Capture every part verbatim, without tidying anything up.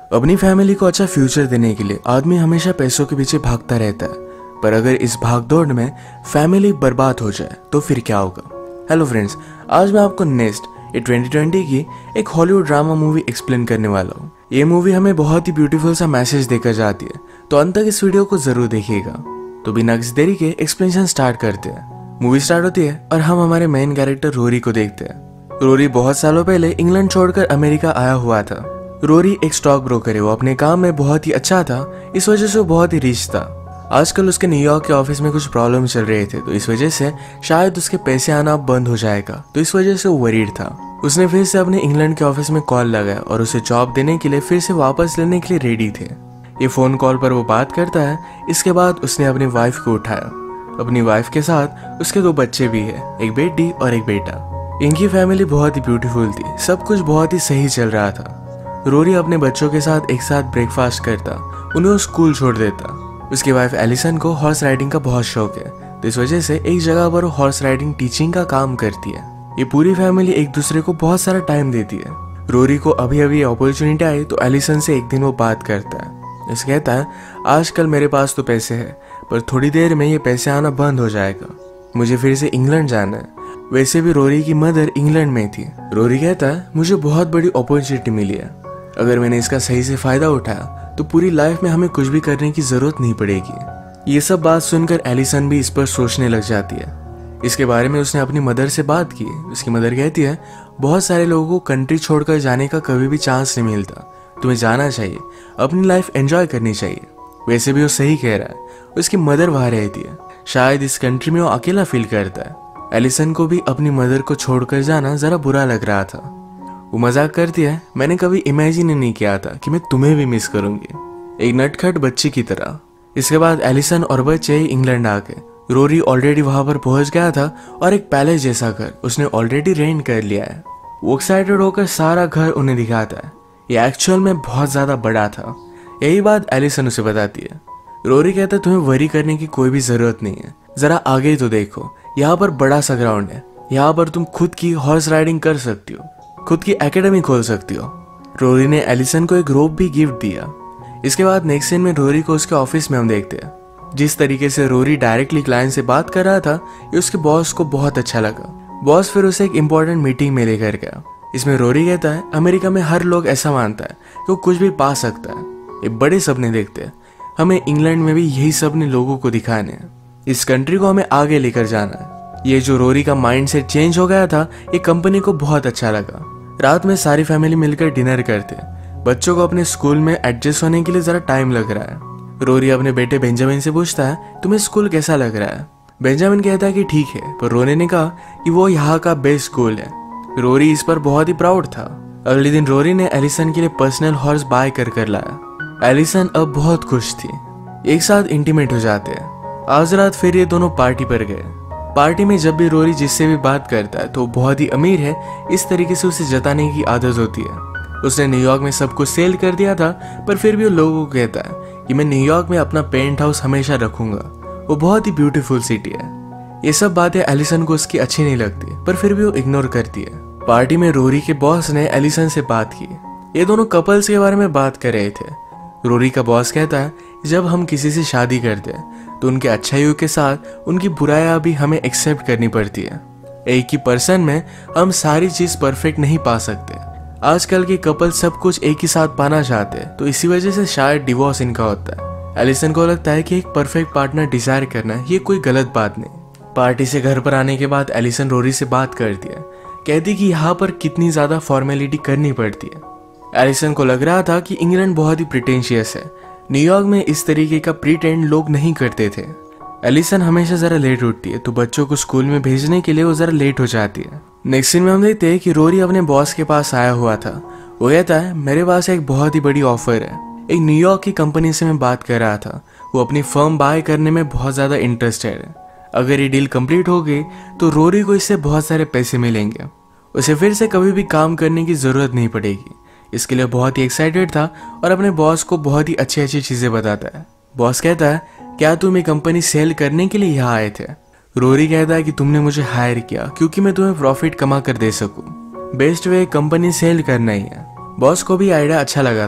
अपनी फैमिली को अच्छा फ्यूचर देने के लिए आदमी हमेशा पैसों के पीछे भागता रहता है, पर अगर इस भागदौड़ में फैमिली बर्बाद हो जाए तो फिर क्या होगा। हेलो फ्रेंड्स, आज मैं आपको नेक्स्ट ये ट्वेंटी ट्वेंटी की एक हॉलीवुड ड्रामा मूवी एक्सप्लेन करने वाला हूँ। ये मूवी हमें बहुत ही ब्यूटीफुल सा मैसेज देकर जाती है, तो अंत तक इस वीडियो को जरूर देखिएगा। तो बिना किसी देरी के एक्सप्लेनेशन स्टार्ट करते हैं। मूवी स्टार्ट होती है और हम हमारे मेन कैरेक्टर रोरी को देखते हैं। रोरी बहुत सालों पहले इंग्लैंड छोड़कर अमेरिका आया हुआ था। रोरी एक स्टॉक ब्रोकर है। वो अपने काम में बहुत ही अच्छा था, इस वजह से वो बहुत ही रिच था। आजकल उसके न्यूयॉर्क के ऑफिस में कुछ प्रॉब्लम चल रहे थे, तो इस वजह से शायद उसके पैसे आना बंद हो जाएगा, तो इस वजह से वो वरीड था। उसने फिर से अपने इंग्लैंड के ऑफिस में कॉल लगाया और उसे जॉब देने के लिए फिर से वापस लेने के लिए रेडी थे। ये फोन कॉल पर वो बात करता है। इसके बाद उसने अपनी वाइफ को उठाया। अपनी वाइफ के साथ उसके दो बच्चे भी है, एक बेटी और एक बेटा। इनकी फैमिली बहुत ही ब्यूटीफुल थी, सब कुछ बहुत ही सही चल रहा था। रोरी अपने बच्चों के साथ एक साथ ब्रेकफास्ट करता, उन्हें स्कूल छोड़ देता। उसकी वाइफ एलिसन को हॉर्स राइडिंग का बहुत शौक है, तो इस वजह से एक जगह पर वो हॉर्स राइडिंग टीचिंग का काम करती है। ये पूरी फैमिली एक दूसरे को बहुत सारा टाइम देती है। रोरी को अभी अभी अपॉर्चुनिटी आई तो एलिसन से एक दिन वो बात करता है। उसे कहता है, आजकल मेरे पास तो पैसे है, पर थोड़ी देर में ये पैसे आना बंद हो जाएगा, मुझे फिर से इंग्लैंड जाना है। वैसे भी रोरी की मदर इंग्लैंड में थी। रोरी कहता है, मुझे बहुत बड़ी अपॉर्चुनिटी मिली है, अगर मैंने इसका सही से फायदा उठाया तो पूरी लाइफ में हमें कुछ भी करने की जरूरत नहीं पड़ेगी। ये सब बात सुनकर एलिसन भी इस पर सोचने लग जाती है। इसके बारे में उसने अपनी मदर से बात की। उसकी मदर कहती है, बहुत सारे लोगों को कंट्री छोड़कर जाने का कभी भी चांस नहीं मिलता, तुम्हें जाना चाहिए, अपनी लाइफ एंजॉय करनी चाहिए। वैसे भी वो सही कह रहा है। उसकी मदर वहां रहती है, शायद इस कंट्री में वो अकेला फील करता है। एलिसन को भी अपनी मदर को छोड़कर जाना जरा बुरा लग रहा था। वो मजाक करती है, मैंने कभी इमेजिन नहीं किया था कि मैं तुम्हें भी मिस करूंगी, एक नटखट बच्ची की तरह। इसके बाद एलिसन और बच्चे इंग्लैंड आ गए। रोरी ऑलरेडी वहां पर पहुंच गया था और एक पैलेस जैसा घर उसने ऑलरेडी रेंट कर लिया है। वो एक्साइटेड होकर सारा घर उन्हें दिखाता है। ये एक्चुअल में बहुत ज्यादा बड़ा था। यही बात एलिसन उसे बताती है। रोरी कहता है, तुम्हें वरी करने की कोई भी जरूरत नहीं है, जरा आगे तो देखो, यहाँ पर बड़ा सा ग्राउंड है, यहाँ पर तुम खुद की हॉर्स राइडिंग कर सकती हो, खुद की एकेडमी खोल सकती हो। रोरी ने एलिसन को एक रोप भी गिफ्ट दिया। इसके बाद नेक्स्ट सीन में रोरी को उसके ऑफिस में हम देखते हैं। जिस तरीके से रोरी डायरेक्टली क्लाइंट से बात कर रहा था, ये उसके बॉस को बहुत अच्छा लगा। बॉस फिर उसे एक इम्पोर्टेंट मीटिंग में लेकर गया। इसमें रोरी कहता है, अमेरिका में हर लोग ऐसा मानता है कि वो कुछ भी पा सकता है, ये बड़े सपने देखते हैं, हमें इंग्लैंड में भी यही सपने लोगों को दिखाने हैं, इस कंट्री को हमें आगे लेकर जाना है। ये जो रोरी का माइंड सेट चेंज हो गया था, ये कंपनी को बहुत अच्छा लगा। रात में सारी फैमिली मिलकर डिनर करते हैं। बच्चों को अपने स्कूल में एडजस्ट होने के लिए जरा टाइम लग रहा है। रोरी अपने बेटे बेंजामिन से पूछता है, तुम्हें स्कूल कैसा लग रहा है। बेंजामिन कहता है कि ठीक है, पर रोरी ने कहा कि वो यहाँ का बेस्ट स्कूल है। रोरी इस पर बहुत ही प्राउड था। अगले दिन रोरी ने एलिसन के लिए पर्सनल हॉर्स बाय कर कर लाया। एलिसन अब बहुत खुश थी। एक साथ इंटीमेट हो जाते हैं। आज रात फिर ये दोनों पार्टी पर गए। पार्टी में जब भी रोरी जिससे भी बात करता है तो बहुत ही अमीर है, इस तरीके से उसे जताने की आदत होती है। उसने न्यूयॉर्क में सब कुछ सेल कर दिया था, पर फिर भी वो लोगों को कहता है कि मैं न्यूयॉर्क में अपना पेंट हाउस हमेशा रखूंगा, वो बहुत ही ब्यूटीफुल सिटी है। ये सब बातें एलिसन को उसकी अच्छी नहीं लगती, पर फिर भी वो इग्नोर करती है। पार्टी में रोरी के बॉस ने एलिसन से बात की। ये दोनों कपल्स के बारे में बात कर रहे थे। रोरी का बॉस कहता है, जब हम किसी से शादी करते हैं तो उनके अच्छाइयों के साथ उनकी बुराइयां भी हमें एक्सेप्ट करनी पड़ती है। एक ही पर्सन में हम सारी चीज परफेक्ट नहीं पा सकते। आजकल के कपल सब कुछ एक ही साथ पाना चाहते हैं, तो इसी वजह से शायद डिवोर्स इनका होता है। एलिसन को लगता है कि एक परफेक्ट पार्टनर डिजायर करना ये कोई गलत बात नहीं। पार्टी से घर पर आने के बाद एलिसन रोरी से बात करती है, कहती कि यहाँ पर कितनी ज्यादा फॉर्मेलिटी करनी पड़ती है। एलिसन को लग रहा था कि इंग्लैंड बहुत ही प्रिटेंशियस है, न्यूयॉर्क में इस तरीके का प्रीटेंड लोग नहीं करते थे। एलिसन हमेशा जरा लेट उठती है, तो बच्चों को स्कूल में भेजने के लिए वो जरा लेट हो जाती है। नेक्स्ट सीन में हम देखते हैं कि रोरी अपने बॉस के पास आया हुआ था। वो कहता है, मेरे पास एक बहुत ही बड़ी ऑफर है। एक न्यूयॉर्क की कंपनी से मैं बात कर रहा था, वो अपनी फर्म बाय करने में बहुत ज्यादा इंटरेस्टेड है। अगर ये डील कंप्लीट हो गई तो रोरी को इससे बहुत सारे पैसे मिलेंगे, उसे फिर से कभी भी काम करने की जरूरत नहीं पड़ेगी। इसके लिए बहुत ही एक्साइटेड था और अपने बॉस को बहुत ही अच्छी अच्छी चीजें बताता है। बॉस कहता है, क्या तुम ये कंपनी सेल करने के लिए यहाँ आए थे। रोरी कहता है कि तुमने मुझे हायर किया क्योंकि मैं तुम्हें प्रॉफिट कमा कर दे सकूं। बेस्ट वे कंपनी सेल करना ही है। बॉस को भी आइडिया अच्छा लगा था।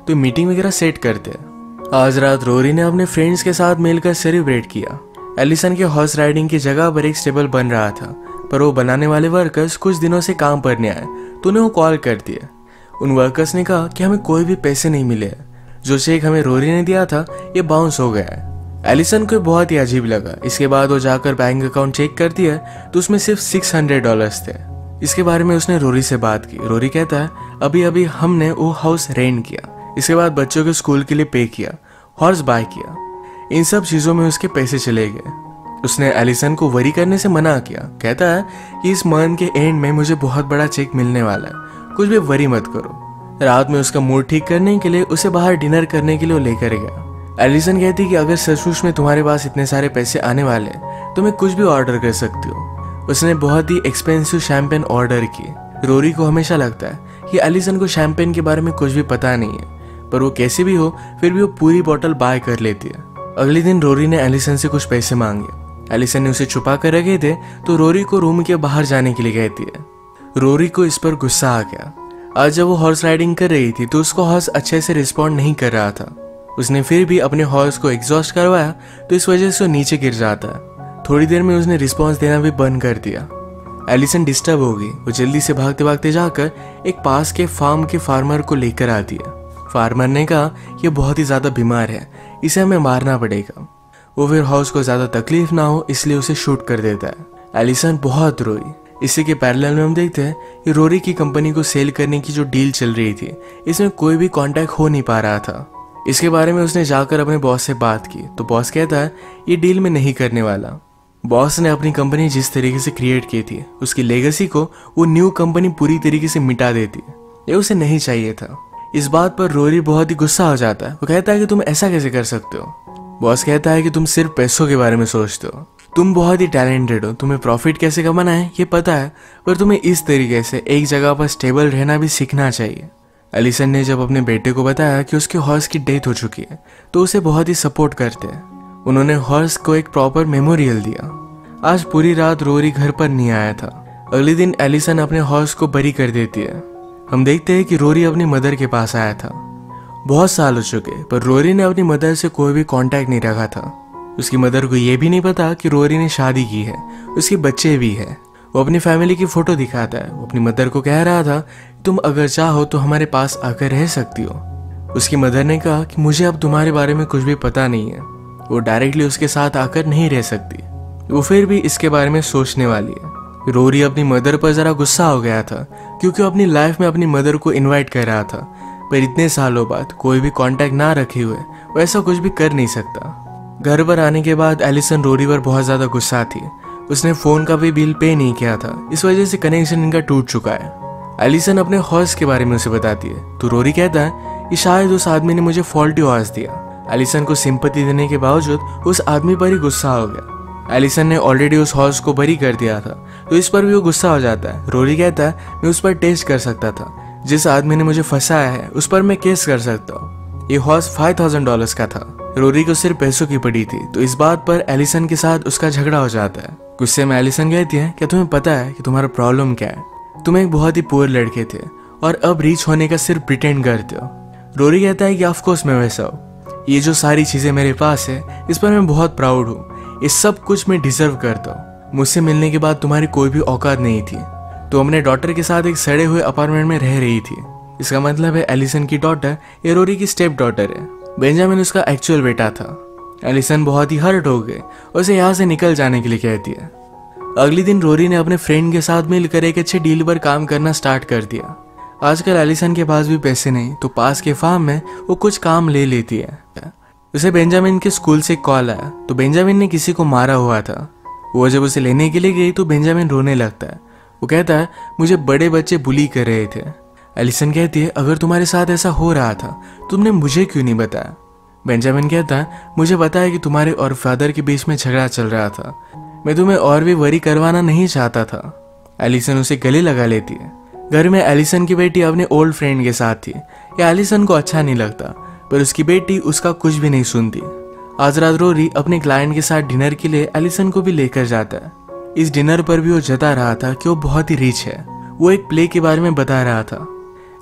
तो मीटिंग वगैरह सेट करते हैं। आज रात रोरी ने अपने फ्रेंड्स के साथ मिलकर सेलिब्रेट किया। एलिसन के हॉर्स राइडिंग की जगह पर एक स्टेबल बन रहा था, पर वो बनाने वाले वर्कर्स कुछ दिनों से काम पर नहीं आए तो उन्हें वो कॉल कर दिया। उन वर्कर्स ने कहा कि हमें कोई भी पैसे नहीं मिले, जो चेक हमें रोरी ने दिया था ये बाउंस हो गया है। एलिसन को बहुत ही अजीब लगा। इसके बाद वो जाकर बैंक अकाउंट चेक करती है तो उसमें सिर्फ सिक्स हंड्रेड डॉलर्स थे। इसके बारे में उसने रोरी से बात की। रोरी कहता है अभी अभी हमने वो हाउस रेंट किया, इसके बाद बच्चों के स्कूल के लिए पे किया, हॉर्स बाय किया, इन सब चीजों में उसके पैसे चले गए। उसने एलिसन को वरी करने से मना किया। कहता है कि इस मंथ के एंड में मुझे बहुत बड़ा चेक मिलने वाला है, कुछ भी वरी मत करो। रात में उसका मूड ठीक करने के लिए उसे बाहर डिनर करने के लिए लेकर गया। एलिसन कहती कि अगर सचमुच में तुम्हारे पास इतने सारे पैसे आने वाले तो मैं कुछ भी ऑर्डर कर सकती हो। उसने बहुत ही एक्सपेंसिव शैंपेन ऑर्डर की। रोरी को हमेशा लगता है कि एलिसन को शैंपेन के बारे में कुछ भी पता नहीं है, पर वो कैसे भी हो फिर भी वो पूरी बोतल बाय कर लेती है। अगले दिन रोरी ने एलिसन से कुछ पैसे मांगे। एलिसन ने उसे छुपा कर रखे थे तो रोरी को रूम के बाहर जाने के लिए कहती है। रोरी को इस पर गुस्सा आ गया। आज जब वो हॉर्स राइडिंग कर रही थी तो उसको हॉर्स अच्छे से रिस्पॉन्ड नहीं कर रहा था। उसने फिर भी अपने हॉर्स को एग्जॉस्ट करवाया तो इस वजह से वो नीचे गिर जाता है। थोड़ी देर में उसने रिस्पॉन्स देना भी बंद कर दिया। एलिसन डिस्टर्ब हो गई। वो जल्दी से भागते भागते जाकर एक पास के फार्म के फार्मर को लेकर आती है। फार्मर ने कहा कि बहुत ही ज्यादा बीमार है, इसे हमें मारना पड़ेगा। वो फिर हॉर्स को ज्यादा तकलीफ ना हो इसलिए उसे शूट कर देता है। एलिसन बहुत रोई। इसी के पैरेलल में हम देखते हैं कि रोरी की कंपनी को सेल करने की जो डील चल रही थी इसमें कोई भी कांटेक्ट हो नहीं पा रहा था। इसके बारे में उसने जाकर अपने बॉस से बात की तो बॉस कहता है ये डील में नहीं करने वाला। बॉस ने अपनी कंपनी जिस तरीके से क्रिएट की थी उसकी लेगेसी को वो न्यू कंपनी पूरी तरीके से मिटा देती। ये उसे नहीं चाहिए था। इस बात पर रोरी बहुत ही गुस्सा हो जाता है। वो कहता है कि तुम ऐसा कैसे कर सकते हो। बॉस कहता है कि तुम सिर्फ पैसों के बारे में सोचते हो, तुम बहुत ही टैलेंटेड हो, तुम्हें प्रॉफिट कैसे कमाना है ये पता है, पर तुम्हें इस तरीके से एक जगह पर स्टेबल रहना भी सीखना चाहिए। एलिसन ने जब अपने बेटे को बताया कि उसके हॉर्स की डेथ हो चुकी है तो उसे बहुत ही सपोर्ट करते हैं। उन्होंने हॉर्स को एक प्रॉपर मेमोरियल दिया। आज पूरी रात रोरी घर पर नहीं आया था। अगले दिन एलिसन अपने हॉर्स को बरी कर देती है। हम देखते हैं कि रोरी अपनी मदर के पास आया था। बहुत साल हो चुके पर रोरी ने अपनी मदर से कोई भी कांटेक्ट नहीं रखा था। उसकी मदर को यह भी नहीं पता कि रोरी ने शादी की है, उसके बच्चे भी है। वो अपनी फैमिली की फोटो दिखाता है। वो अपनी मदर को कह रहा था तुम अगर चाहो तो हमारे पास आकर रह सकती हो। उसकी मदर ने कहा कि मुझे अब तुम्हारे बारे में कुछ भी पता नहीं है। वो डायरेक्टली उसके साथ आकर नहीं रह सकती। वो फिर भी इसके बारे में सोचने वाली है। रोरी अपनी मदर पर जरा गुस्सा हो गया था क्योंकि वो अपनी लाइफ में अपनी मदर को इनवाइट कर रहा था, पर इतने सालों बाद कोई भी कांटेक्ट ना रखे हुए वो ऐसा कुछ भी कर नहीं सकता। घर पर आने के बाद एलिसन रोरी पर बहुत ज्यादा गुस्सा थी। उसने फोन का भी बिल पे नहीं किया था, इस वजह से कनेक्शन इनका टूट चुका है। एलिसन अपने हॉर्स के बारे में उसे बताती है तो रोरी कहता है कि शायद उस आदमी ने मुझे फॉल्टी हॉर्स दिया। एलिसन को सिंपैथी देने के बावजूद उस आदमी पर ही गुस्सा हो गया। एलिसन ने ऑलरेडी उस हॉर्स को बरी कर दिया था तो इस पर भी वो गुस्सा हो जाता है। रोरी कहता है मैं उस पर टेस्ट कर सकता था, जिस आदमी ने मुझे फंसाया है उस पर मैं केस कर सकता हूँ। ये हॉर्स फाइव थाउजेंड डॉलर्स का था। रोरी को सिर्फ पैसों की पड़ी थी तो इस बात पर एलिसन के साथ उसका झगड़ा हो जाता है। गुस्से में एलिसन कहती है क्या तुम्हें पता है कि तुम्हारा प्रॉब्लम क्या है? तुम एक बहुत ही पुअर लड़के थे और अब रीच होने का सिर्फ प्रिटेंड करते हो। रोरी कहता है कि ऑफ कोर्स मैं वैसा हूँ। ये जो सारी चीजें मेरे पास है इस पर मैं बहुत प्राउड हूँ। ये सब कुछ मैं डिजर्व करता हूँ। मुझसे मिलने के बाद तुम्हारी कोई भी औकात नहीं थी। तो अपने डॉटर के साथ एक सड़े हुए अपार्टमेंट में रह रही थी। इसका मतलब है एलिसन की डॉटर ये रोरी की स्टेप डॉटर है। बेंजामिन उसका एक्चुअल बेटा था। एलिसन बहुत ही हर्ट हो गए और उसे यहाँ से निकल जाने के लिए कहती है। अगले दिन रोरी ने अपने फ्रेंड के साथ मिलकर एक अच्छे डील पर काम करना स्टार्ट कर दिया। आजकल एलिसन के पास भी पैसे नहीं तो पास के फार्म में वो कुछ काम ले लेती है। उसे बेंजामिन के स्कूल से कॉल आया तो बेंजामिन ने किसी को मारा हुआ था। वो जब उसे लेने के लिए गई तो बेंजामिन रोने लगता है। वो कहता है मुझे बड़े बच्चे बुली कर रहे थे। एलिसन कहती है अगर तुम्हारे साथ ऐसा हो रहा था तुमने मुझे क्यों नहीं बताया? बेंजामिन कहता है मुझे पता है कि तुम्हारे और फादर के बीच में झगड़ा चल रहा था। मैं तुम्हें और भी वरी करवाना नहीं चाहता था। एलिसन उसे गले लगा लेती है। घर में एलिसन की बेटी अपने ओल्ड फ्रेंड के साथ थी। ये एलिसन को अच्छा नहीं लगता पर उसकी बेटी उसका कुछ भी नहीं सुनती। आज रात रोरी अपने क्लाइंट के साथ डिनर के लिए एलिसन को भी लेकर जाता है। इस डिनर पर भी वो जता रहा था कि वो बहुत ही रिच है। वो एक प्ले के बारे में बता रहा था।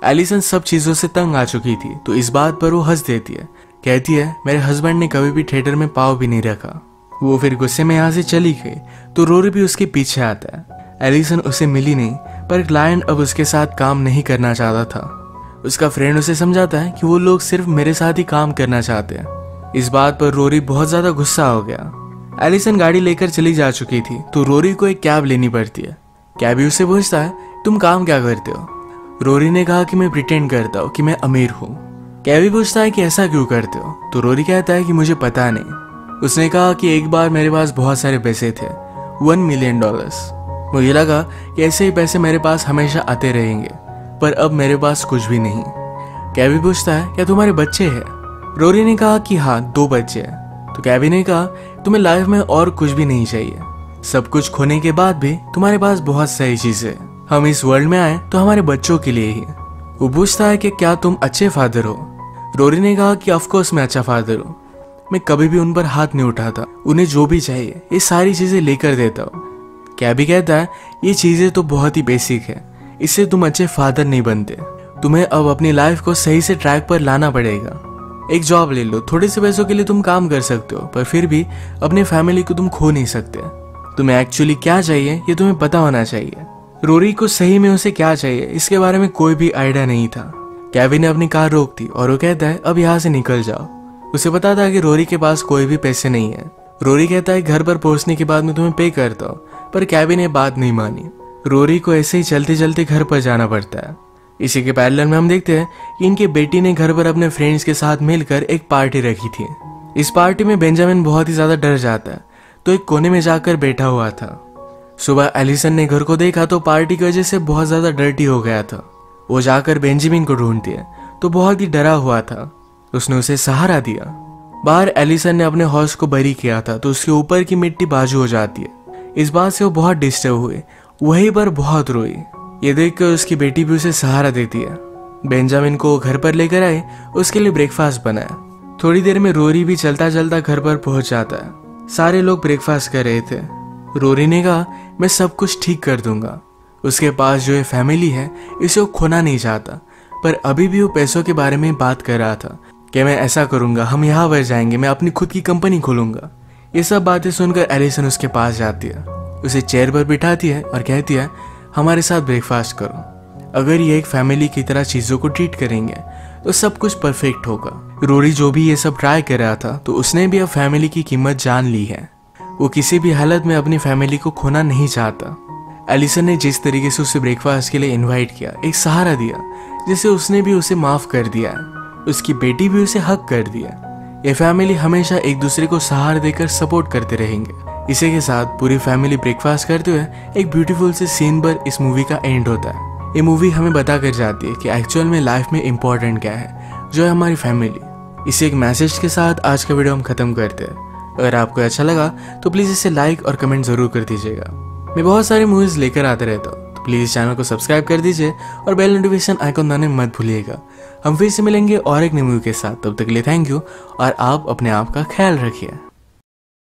एलिसन सब चीजों से तंग आ चुकी थी, तो इस बात पर वो हंस देती है। कहती है मेरे हस्बैंड ने कभी भी थिएटर में पाँव भी नहीं रखा। वो फिर गुस्से में यहाँ से चली गई, तो रोरी भी उसके पीछे आता है। एलिसन उसे मिली नहीं, पर क्लाइंट अब उसके साथ काम नहीं करना चाहता था। उसका फ्रेंड उसे समझाता है कि वो लोग सिर्फ मेरे साथ ही काम करना चाहते हैं। इस बात पर रोरी बहुत ज्यादा गुस्सा हो गया। एलिसन गाड़ी लेकर चली जा चुकी थी, तो रोरी को एक कैब लेनी पड़ती है। कैबी उससे पूछता है तुम काम क्या करते हो? रोरी ने कहा कि मैं प्रिटेंड करता हूँ कि मैं अमीर हूँ। कैबी पूछता है कि ऐसा क्यों करते हो? तो रोरी कहता है कि मुझे पता नहीं। उसने कहा कि एक बार मेरे पास बहुत सारे पैसे थे, वन मिलियन डॉलर्स। मुझे लगा कि ऐसे ही पैसे मेरे पास हमेशा आते रहेंगे, पर अब मेरे पास कुछ भी नहीं। कैबी पूछता है क्या तुम्हारे बच्चे हैं? रोरी ने कहा कि हाँ, दो बच्चे हैं। तो कैबी ने कहा तुम्हें लाइफ में और कुछ भी नहीं चाहिए। सब कुछ खोने के बाद भी तुम्हारे पास बहुत सारी चीजें। हम इस वर्ल्ड में आए तो हमारे बच्चों के लिए ही। वो पूछता है कि क्या तुम अच्छे फादर हो? रोरी ने कहा कि ऑफ कोर्स मैं अच्छा फादर हूँ। मैं कभी भी उन पर हाथ नहीं उठाता, उन्हें जो भी चाहिए ये सारी चीजें लेकर देता हूँ। कैबी कहता है ये चीजें तो बहुत ही बेसिक है, इससे तुम अच्छे फादर नहीं बनते। तुम्हें अब अपनी लाइफ को सही से ट्रैक पर लाना पड़ेगा। एक जॉब ले लो, थोड़े से पैसों के लिए तुम काम कर सकते हो, पर फिर भी अपनी फैमिली को तुम खो नहीं सकते। तुम्हें एक्चुअली क्या चाहिए ये तुम्हें पता होना चाहिए। रोरी को सही में उसे क्या चाहिए इसके बारे में कोई भी आइडिया नहीं था। कैबी ने अपनी कार रोक दी और वो कहता है अब यहाँ से निकल जाओ। उसे पता था कि रोरी के पास कोई भी पैसे नहीं है। रोरी कहता है घर पर पहुंचने के बाद मैं तुम्हें पे करता हूँ, पर कैबी ने बात नहीं मानी। रोरी को ऐसे ही चलते चलते घर पर जाना पड़ता है। इसी के पैरेलल में हम देखते हैं कि इनके बेटी ने घर पर अपने फ्रेंड्स के साथ मिलकर एक पार्टी रखी थी। इस पार्टी में बेंजामिन बहुत ही ज्यादा डर जाता है, तो एक कोने में जाकर बैठा हुआ था। सुबह एलिसन ने घर को देखा तो पार्टी की वजह से बहुत ज्यादा डर्टी हो गया था। वो जाकर बेंजामिन को ढूंढती है तो बहुत ही डरा हुआ था। उसने उसे सहारा दिया। बाहर एलिसन ने अपने हॉर्स को बरी किया था, तो उसके ऊपर की मिट्टी बाजू हो जाती है। इस बात से वो बहुत डिस्टर्ब हुए, वहीं पर बहुत रोई। ये देखकर उसकी बेटी भी उसे सहारा देती है। बेंजामिन को घर पर लेकर आए, उसके लिए ब्रेकफास्ट बनाया। थोड़ी देर में रोरी भी चलता चलता घर पर पहुंच जाता है। सारे लोग ब्रेकफास्ट कर रहे थे। रोरी ने कहा मैं सब कुछ ठीक कर दूंगा। उसके पास जो ये फैमिली है इसे वो खोना नहीं चाहता, पर अभी भी वो पैसों के बारे में बात कर रहा था कि मैं ऐसा करूंगा, हम यहाँ पर जाएंगे, मैं अपनी खुद की कंपनी खोलूंगा। ये सब बातें सुनकर एलिसन उसके पास जाती है, उसे चेयर पर बिठाती है और कहती है हमारे साथ ब्रेकफास्ट करो। अगर ये एक फैमिली की तरह चीजों को ट्रीट करेंगे तो सब कुछ परफेक्ट होगा। रोरी जो भी ये सब ट्राई कर रहा था, तो उसने भी अब फैमिली की कीमत जान ली है। वो किसी भी हालत में अपनी फैमिली को खोना नहीं चाहता। एलिसन ने जिस तरीके से उसे ब्रेकफास्ट के लिए इनवाइट किया, एक सहारा दिया, जिससे उसने भी उसे माफ कर दिया है। उसकी बेटी भी उसे हक कर दिया। ये फैमिली हमेशा एक दूसरे को सहारा देकर सपोर्ट करते रहेंगे। इसी के साथ पूरी फैमिली ब्रेकफास्ट करते हुए एक ब्यूटीफुल से सीन पर इस मूवी का एंड होता है। ये मूवी हमें बता कर जाती है कि एक्चुअल में लाइफ में इम्पोर्टेंट क्या है, जो है हमारी फैमिली। इसी एक मैसेज के साथ आज का वीडियो हम खत्म करते हैं। अगर आपको अच्छा लगा तो प्लीज़ इसे लाइक और कमेंट ज़रूर कर दीजिएगा। मैं बहुत सारी मूवीज़ लेकर आते रहता हूँ, तो प्लीज़ चैनल को सब्सक्राइब कर दीजिए और बेल नोटिफिकेशन आइकन दबाने मत भूलिएगा। हम फिर से मिलेंगे और एक नई मूवी के साथ। तब तक के लिए थैंक यू और आप अपने आप का ख्याल रखिए।